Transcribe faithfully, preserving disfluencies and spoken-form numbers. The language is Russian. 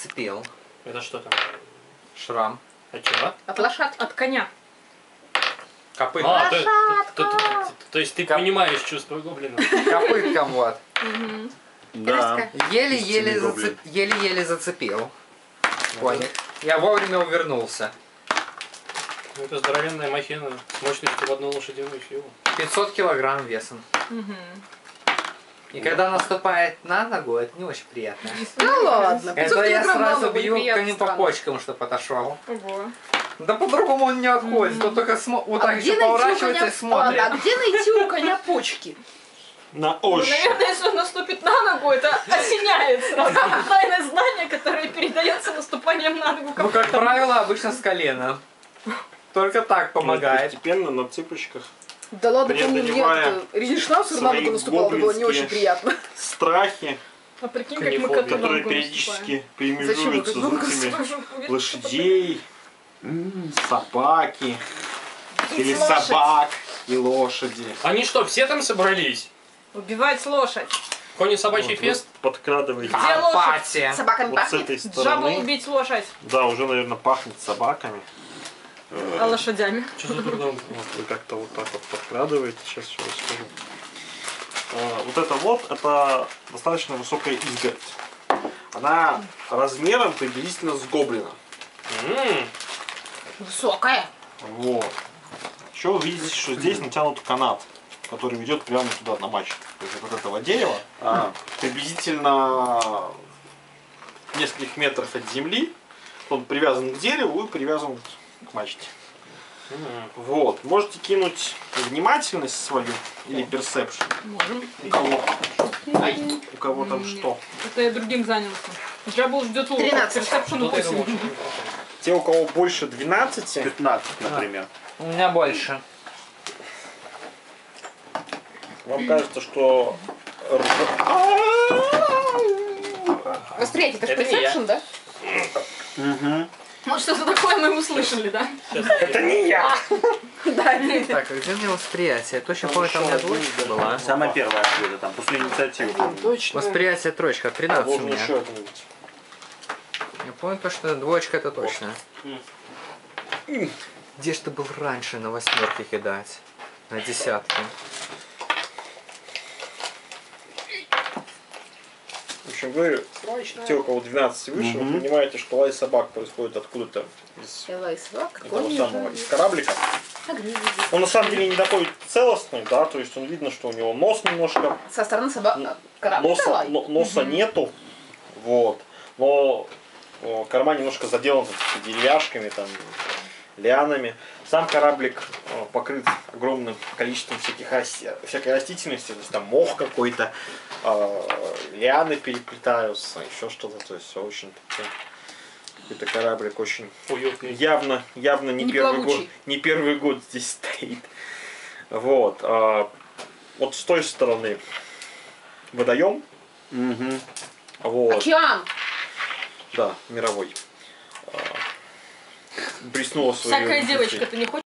зацепил. Это что там? Шрам. От чего? От лошадки. От коня. Копытком. А, то, то, то, то, то есть ты Коп... понимаешь чувство гоблина? Копытком вот. Да. Еле-еле зацеп... еле-еле зацепил. Понял. Я вовремя увернулся. Это здоровенная махина с мощностью в одну лошадиную силу. пятьсот килограмм весом. И когда наступает на ногу, это не очень приятно. Ну ладно. Это я сразу бью коню по почкам, чтобы отошел. Ого. Да по-другому он не отходит, то только смо... вот А так где еще найти у поворачивается коня- и смотрит. Ладно, а где найти у коня почки? На Ну, ощупь. наверное, если он наступит на ногу, это осеняет сразу. Тайное знание, которое передается наступанием на ногу. Ну, как правило, обычно с колена. Только так помогает. Постепенно на цыпочках. Да ладно, помню, преодолевая нет. Риденшнауцер на свои ногу наступал, это было не очень гоблинские приятно. Страхи, А прикинь, как мы Канифобия. коту на которые ногу периодически наступаем. Зачем мы перемежуются как с ногу звуками наступаем? лошадей, собаки или Убить лошадь. собак и лошади. Они что, все там собрались? Убивать лошадь. Кони собачий Вот вы фест? подкрадываете Где лошадь? Апатия. Собаками вот с пахнет? этой Жаба стороны. убить лошадь. Да, уже, наверное, пахнет собаками. Э, А лошадями? Что за трудом? Вот вы как-то вот так вот подкрадываете. Сейчас все расскажу. Э, Вот это вот, это достаточно высокая изгородь. Она размером приблизительно с гоблина. М-м. Высокая. Вот. Еще вы видите, что здесь натянут канат, который ведет прямо туда, на мачту. То есть от этого дерева А, приблизительно в нескольких метрах от земли. Он привязан к дереву и привязан к мачте. М-м. Вот. Можете кинуть внимательность свою или персепшн. Можем. У кого? У кого там что? Это я другим занялся. Жабл ждет лука. тринадцать. Персепшн Тут я думал, восемь. что не Те, у кого больше двенадцати, пятнадцать, например. У меня больше. вам кажется, что Восприятие, это же Это не я. персепшн, да? Угу. Вот что-то такое мы услышали, да? это не я. Да, Так, а где у меня восприятие? Точно помню, там у меня двоечка была. Самая первая открыта, там, после инициативы. по-моему. точно. Восприятие тройка, тринадцать у Должен меня. еще один быть. Я помню то, что двоечка это точно. Где ж ты был раньше на восьмерке кидать? На десятке. В общем, вы, те, у кого двенадцать и выше, вы понимаете, что лай собак происходит откуда-то из Лай собак, этого конь самого, уже. из кораблика. Он на самом деле не такой целостный, да, то есть он видно, что у него нос немножко, Со стороны собак. Н- Корабль носа, лай. но- носа нету, вот, но о, корма немножко заделан такими деревяшками, там, лианами. Сам кораблик о, покрыт огромным количеством всяких расти- всякой растительности, то есть там мох какой-то, э, лианы переплетаются, еще что-то, то есть все очень такой, какой-то кораблик очень Уютный. явно, явно не, Не первый год, плавучий. не первый год здесь стоит. Вот, а, вот с той стороны водоем, Угу. вот, Океан. да, мировой. А, Блеснула свою Всякая девочка, ты не хочешь?